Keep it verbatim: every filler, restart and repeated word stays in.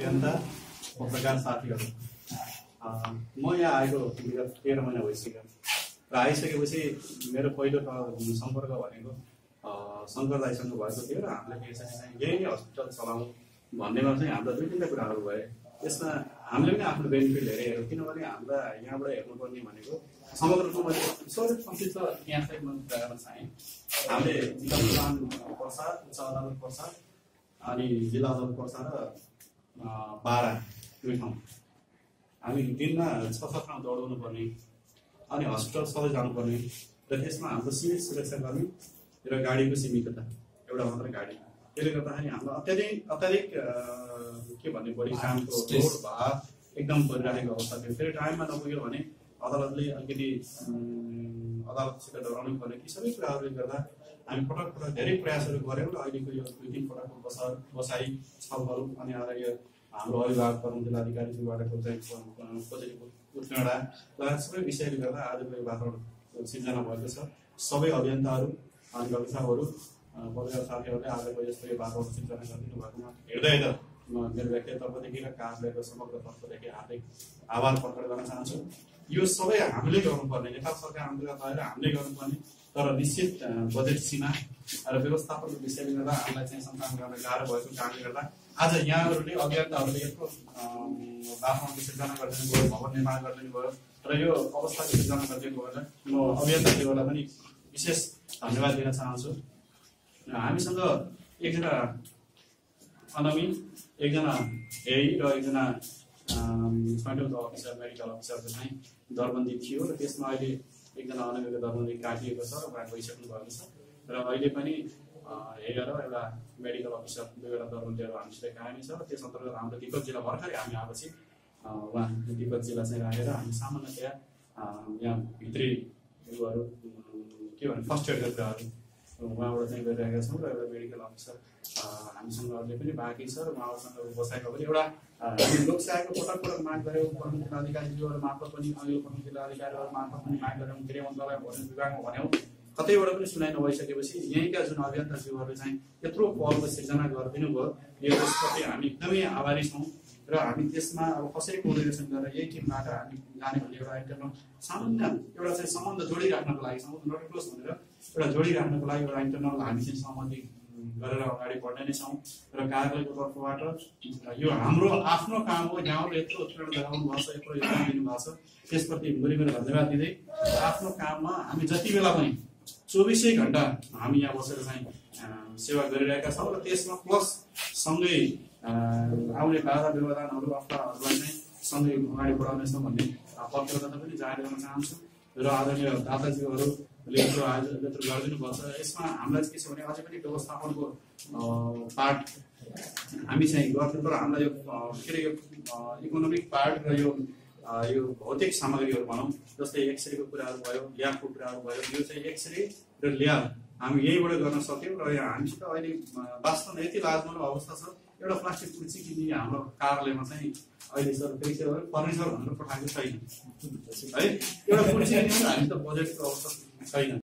अभियन्ता पत्रकार साथीहरू, म यहाँ आएको विगत तेह्र महिना भइसक्यो र आइसकेपछि मेरो पहिलो सम्पर्क भनेको शङ्कर दाइसँग भएको थियो र हामीले के चाहिँ यही हस्पिटल चलाउँ भन्नेमा चाहिँ हाम्रा दुई तिनवटा कुराहरू भए। यसमा हामीले पनि आफ्नो बेनिफिट धेरै हेऱ्यौँ, किनभने हाम्रा यहाँबाट हेर्नुपर्ने भनेको समग्र रूपमा मैले सबै संक्षिप्त यहाँ चाहिँ म कुरा गर्न चाहेँ। हामीले जिल्ला प्रधान पर्सा, उच्च अदालत पर्सा, अनि जिल्ला अदालत पर्सा र बाह्र दुई ठाउँ हामी दिनमा छ छ ठाउँ दौडाउनु पर्ने, अनि हस्पिटल सधैँ जानुपर्ने र त्यसमा हाम्रो सीमित सुरक्षाकर्मी र गाडीको सीमितता, एउटा मात्र गाडी। त्यसले गर्दाखेरि हाम्रो अत्याधिक अत्याधिक के भन्ने बढी कामको लोड भार एकदम परिरहेको अवस्था थियो। फेरि टाइममा नपुग्यो भने अदालतले अलिकति अदालतसित डराउनु पर्ने, ती सबै कुराहरूले गर्दा हामी पटक पटक धेरै प्रयासहरू गऱ्यौँ र अहिलेको यो दुई तिन पटकको बसा बसाइ छलफल अनि आएर यो हाम्रो अभिभावक प्रमुख जिल्लाधिकारीज्यूबाट चाहिँ खोजेको उत्प्रेरणा लगायत सबै विषयले गर्दा आजको यो वातावरण सिर्जना भएको छ। सबै अभियन्ताहरू अनि गवेषकहरू पत्रकार साथीहरूले आजको यस्तो यो वातावरण सिर्जना गरिदिनु भएकोमा हृदय त म मेरो व्यक्तिगत तर्फदेखि र कार्यालयको समग्र तर्फदेखि हार्दिक आभार प्रकट गर्न चाहन्छु। यो सबै हामीले गर्नुपर्ने, नेपाल सरकार अन्तर्गत भएर हामीले गर्नुपर्ने, तर निश्चित बजेट सीमा र व्यवस्थापनको विषयले गर्दा हामीलाई चाहिँ सञ्चालन गर्न गाह्रो भएको कारणले गर्दा आज यहाँहरूले अभियन्ताहरूले यत्रो वातावरणको सिर्जना गरिदिनु भयो, भवन निर्माण गरिदिनु भयो र यो अवस्थाको सिर्जना गरिदिनु भयो। म अभियन्ताज्यूहरूलाई पनि विशेष धन्यवाद दिन चाहन्छु। हामीसँग एकजना अनमी, एकजना हेई र एकजना छोटो अफिसर मेडिकल अफिसरको चाहिँ दरबन्दी थियो र त्यसमा अहिले एकजना अनमीको दरबन्दी काटिएको छ र उहाँ गइसक्नु भएको छ र अहिले पनि हेरेर एउटा मेडिकल अफिसर दुईवटा दरबन्दीहरू हामीसित कायमी छ र त्यस अन्तर्गत हाम्रो तिब्बत जिल्ला भर्खरै हामी आएपछि उहाँ तिब्बत जिल्ला चाहिँ राखेर हामी सामान्यतया यहाँ भित्री उयोहरू के भने फर्स्ट एडका कुराहरू उहाँबाट चाहिँ गरिरहेका छौँ र एउटा मेडिकल अफिसर हामीसँग अझै पनि बाँकी छ र उहाँसँग बसाएको पनि एउटा हामी लोकसेवाको पटक पटक माग गऱ्यौँ, प्रमुख जिल्लाधिकारीज्यूहरू मार्फत पनि अघिल्लो प्रमुख जिल्लाधिकारीहरू मार्फत पनि माग गऱ्यौँ, गृह मन्त्रालय भवन विभागमा भन्यौँ, कतैबाट पनि सुनाइ नभइसकेपछि यहीँका जुन अभियन्ताज्यूहरूले चाहिँ यत्रो पहलको सिर्जना गरिदिनु भयो, यो त्यसप्रति हामी एकदमै आभारी छौँ र हामी त्यसमा अब कसरी कोअर्डिनेसन गरेर यही टिमबाट हामी जाने भन्ने एउटा इन्टरनल सामान्य एउटा चाहिँ सम्बन्ध जोडिराख्नको लागि नट क्लोज भनेर एउटा जोडिराख्नको लागि एउटा इन्टरनल हामी चाहिँ सहमति गरेर अगाडि बढ्ने नै छौँ र कार्यालयको तर्फबाट यो हाम्रो आफ्नो काम हो। यहाँले यत्रो उत्प्रेरण गराउनु भएको छ, यत्रो योगदान दिनुभएको छ, त्यसप्रति मुरी मुरी धन्यवाद दिँदै आफ्नो काममा हामी जति बेला पनि चौबिसै घन्टा हामी यहाँ बसेर चाहिँ सेवा गरिरहेका छौँ र त्यसमा प्लस सँगै आउने बाधा व्यवधानहरू अवस्थाहरूलाई चाहिँ सँगै अगाडि बढाउनेछौँ भन्ने पत्रकता पनि जाहेर गर्न चाहन्छु र आदरणीय दाताज्यूहरूले यत्रो आज यत्रो गरिदिनु भएको छ। यसमा हामीलाई के छ भने अझै पनि व्यवस्थापनको पार्ट हामी चाहिँ गर्थ्यौँ, तर हामीलाई यो के अरे यो इकोनोमिक पार्ट र यो यो भौतिक सामग्रीहरू भनौँ, जस्तै एक्सरेको कुराहरू भयो, ल्याबको कुराहरू भयो, यो चाहिँ एक्सरे र ल्याब हामी यहीँबाट गर्न सक्यौँ र यहाँ हामीसित अहिले वास्तवमा यति लाजमर्दो अवस्था छ, एउटा प्लास्टिक कुर्सी किन्ने हाम्रो कार्यालयमा चाहिँ अहिले सर फेरि त्यो फर्निचर भनेर पठाएको छैन है, एउटा कुर्सी किन्ने हामी त बजेटको अवस्था छैन।